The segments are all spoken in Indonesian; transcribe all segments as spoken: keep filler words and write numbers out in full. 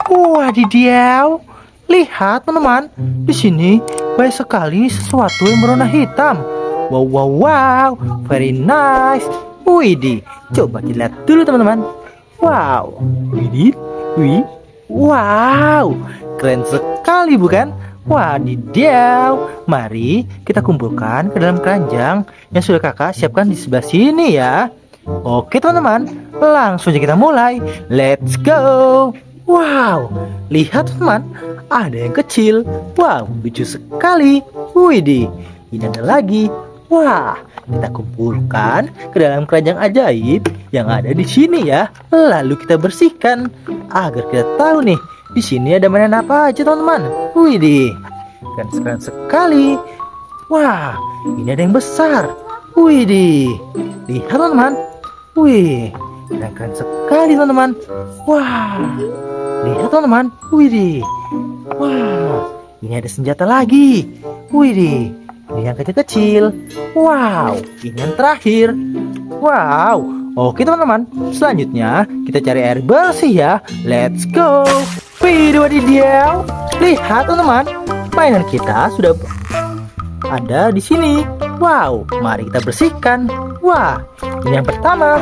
Wadidaw, lihat teman-teman, di sini banyak sekali sesuatu yang berwarna hitam. Wow, wow, wow, very nice. Widih, coba kita lihat dulu teman-teman. Wow, widih, wih, wow, keren sekali bukan? Wadidaw, mari kita kumpulkan ke dalam keranjang yang sudah kakak siapkan di sebelah sini ya. Oke teman-teman, langsung aja kita mulai. Let's go. Wow, lihat teman, ada yang kecil. Wow, lucu sekali. Widih, ini ada lagi. Wah, kita kumpulkan ke dalam keranjang ajaib yang ada di sini ya. Lalu kita bersihkan agar kita tahu nih, di sini ada mainan apa aja teman-teman. Widih, keren sekali. Wah, ini ada yang besar. Widih, lihat teman-teman. Wih, keren sekali teman-teman. Wah, lihat teman-teman. Widih, wah, ini ada senjata lagi. Widih, ini yang kecil-kecil. Wow, ini yang terakhir. Wow, oke teman-teman, selanjutnya kita cari air bersih ya. Let's go. Wih, wadidaw, lihat teman-teman, mainan kita sudah ada di sini. Wow, mari kita bersihkan. Wah, ini yang pertama.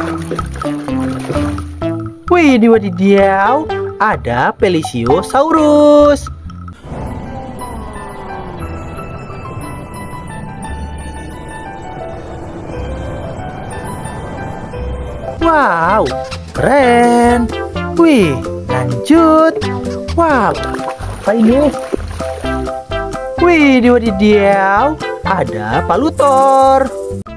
Wih, wadidaw, ada Plesiosaurus. Wow, keren. Wih, lanjut. Wow, apa ini? Wih, wadidaw, ada Palutor.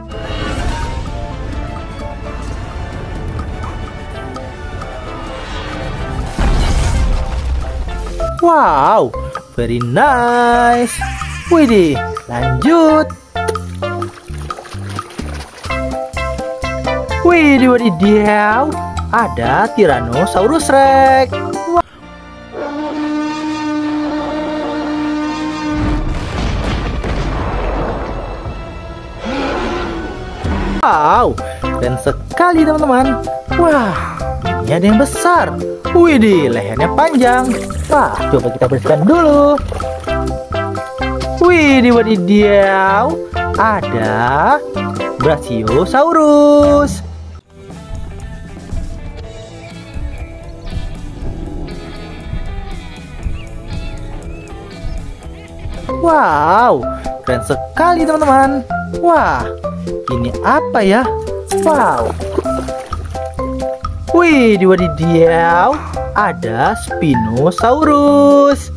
Wow, very nice. Widih, lanjut. Widih, wadidaw, ada Tyrannosaurus Rex. Wow, keren sekali teman-teman. Wah, ini ada yang besar. Widih, lehernya panjang. Wah, coba kita bersihkan dulu. Widih, wadidaw, ada Brachiosaurus. Wow, keren sekali teman-teman. Wah, ini apa ya? Wow. Wih, wadidaw, ada Spinosaurus.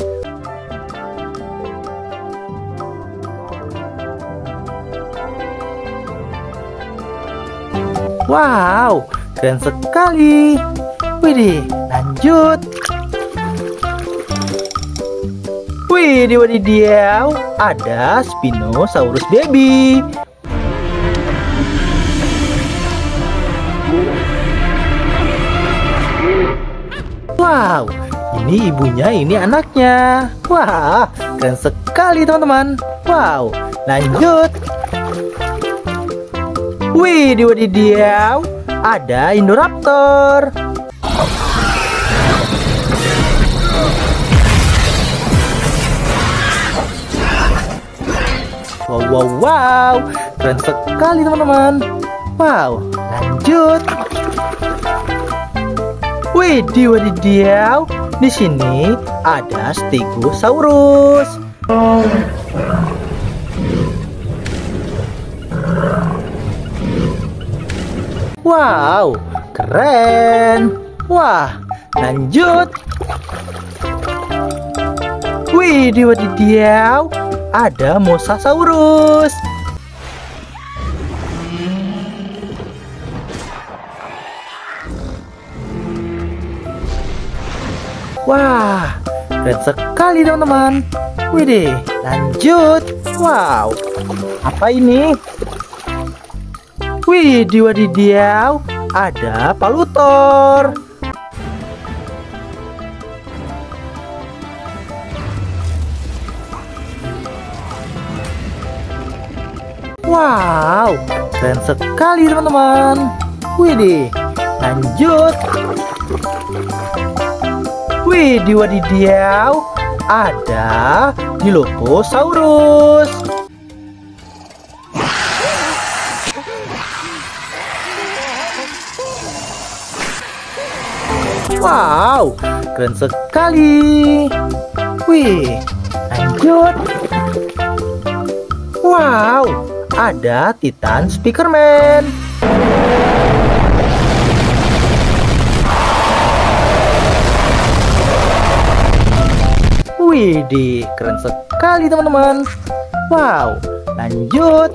Wow, keren sekali. Widih, lanjut. Widih, wadidaw, ada Spinosaurus baby. Wow, ini ibunya, ini anaknya. Wah, keren sekali teman-teman. Wow, lanjut. Wih, wadidaw, ada Indoraptor. Wow, wow, wow, keren sekali teman-teman. Wow, lanjut. Wih, wadidaw, di sini ada Stegosaurus. Wow, keren. Wah, lanjut. Wih, wadidaw, ada Mosasaurus. Wah, keren sekali teman-teman. Widih, lanjut. Wow, apa ini? Widih, wadidaw, ada Palutor. Wow, keren sekali teman-teman. Widih, lanjut. Wih, diwadidiau, ada Dilophosaurus. Wow, keren sekali. Wih, lanjut. Wow, ada Titan Speakerman. Widih, keren sekali teman-teman. Wow, lanjut.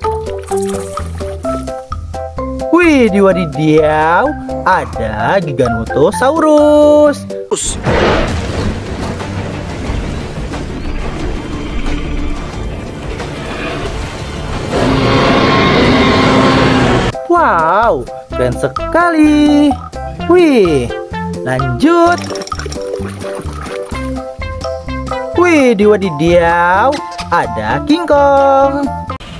Widih, wadidiau, ada Giganotosaurus. Wow, keren sekali. Wih, lanjut. Wih, diwadidiau, ada King Kong.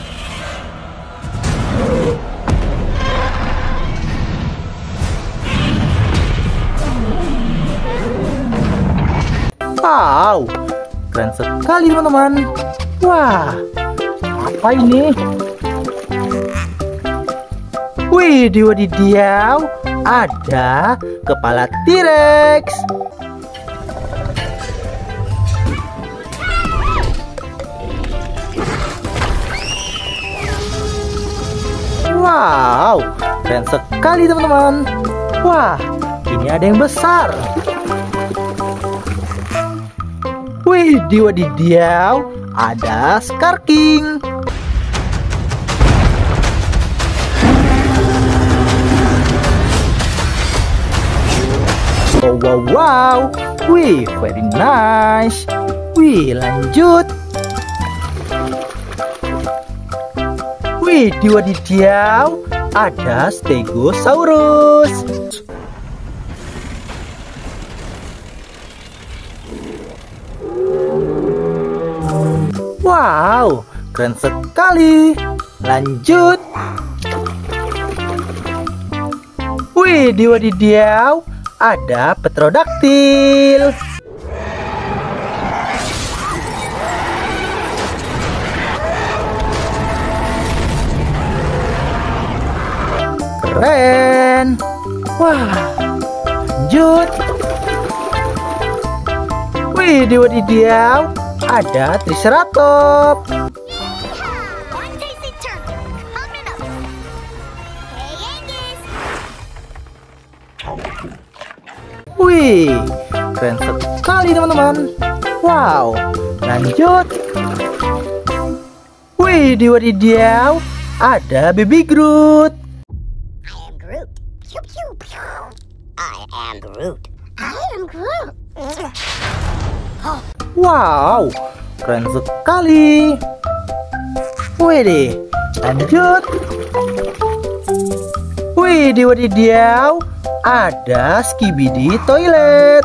Wow, keren sekali teman-teman. Wah, apa ini? Wih, diwadidiau, ada kepala T-Rex. Wow, keren sekali teman-teman. Wah, ini ada yang besar. Wih, diwadidiau, ada Scar King. Oh, wow, wow. Wih, very nice. Wih, lanjut. Wih, diwadidiau, ada Stegosaurus. Wow, keren sekali. Lanjut. Wih, diwadidiau, ada Pterodactyl. Keren. Wah, lanjut. Wih, diwadidiau, ada Triceratops. Wih, keren sekali teman-teman. Wow, lanjut. Wih, diwadidiau, ada Baby Groot. I am Groot. I am Groot. Wow, keren sekali. Wih, lanjut. Wih, diwadidiau, ada Skibidi Toilet.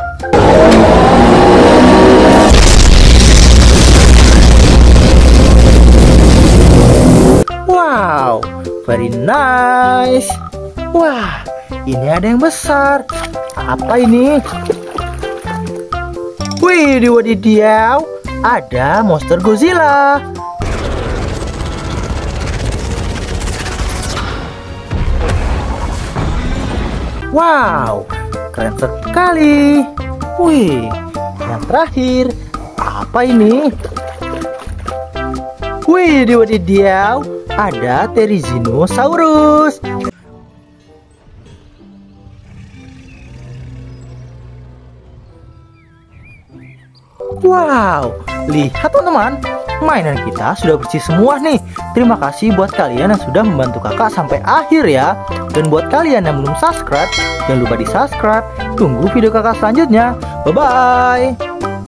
Wow, very nice. Wah, ini ada yang besar. Apa ini? Wih, diwadidiau, ada monster Godzilla. Wow, keren sekali. Wih, yang terakhir, apa ini? Wih, diwadidiau, ada Therizinosaurus. Wow, lihat teman-teman, mainan kita sudah bersih semua nih. Terima kasih buat kalian yang sudah membantu kakak sampai akhir ya. Dan buat kalian yang belum subscribe, jangan lupa di subscribe. Tunggu video kakak selanjutnya. Bye-bye.